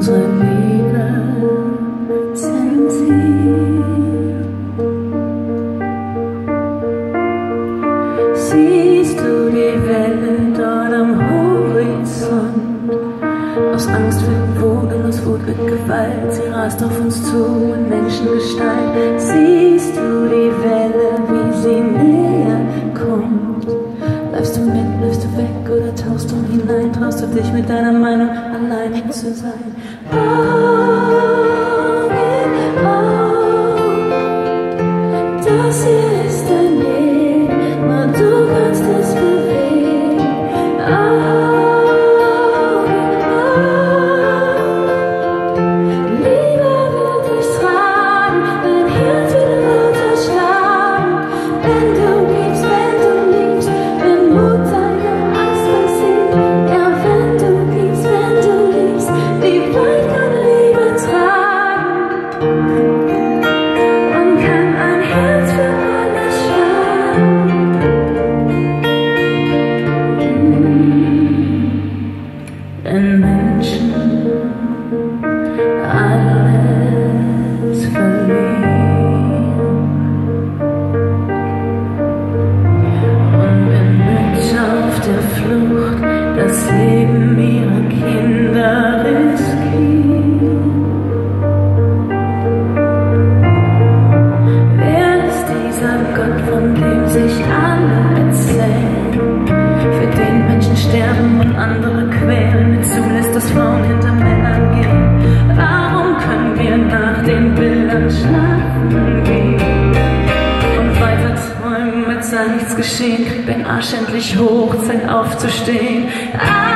unsere Liebe zensiert. Siehst du die Welle dort am Horizont? Aus Angst wird Wut und aus Wut wird Gewalt. Sie rast auf uns zu in Menschengestalt. Siehst du die Welle, wie sie näher kommt? Bleibst du mit, bleibst du weg oder tauchst du hinein? Traust du dich mit deiner Meinung allein zu sein? Das hier ist dein Leben, nur du kannst es bewegen. Liebe wird dich tragen, dein Herz wird lauter schlagen. Wenn du gibst, wenn du liebst, wenn Mut deine Angst besiegt. Ja, wenn du gibst, wenn du liebst, wie weit kann Liebe tragen? Und kann ein Herz für alle schlagen? Wenn Menschen alles verlieren und wenn Mütter auf der Flucht das Leben ihrer Kinder riskieren, wer ist dieser Gott, von dem sich alle erzählen, für den Menschen sterben und andere quälen, der zulässt, dass Frauen hinter Männern gehen? Warum können wir nach den Bildern schlafen gehen und weiter träumen, als sei nichts geschehen? Krieg dein Arsch endlich hoch, Zeit aufzustehen.